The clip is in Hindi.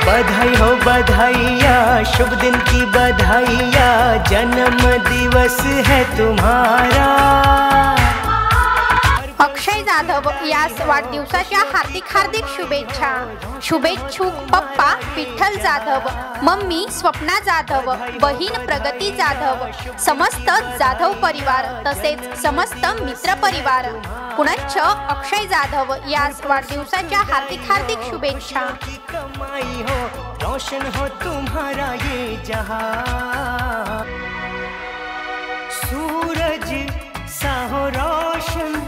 बधाई हो बधाइया, शुभ दिन की बधाइया, जन्म दिवस है तुम्हारा। अक्षय जाधव यास वाढदिवसाच्या हार्दिक शुभेच्छा। शुभेच्छुक पप्पा विठ्ठल जाधव, मम्मी स्वप्ना जाधव, बहीण प्रगती जाधव, समस्त जाधव परिवार तसेच समस्त मित्र परिवार पुनश्च अक्षय जाधव यास वाढदिवसाच्या हार्दिक शुभेच्छा। कमाई हो, रोशन हो तुम्हारा ये जहां, सूरज सा हो रोशन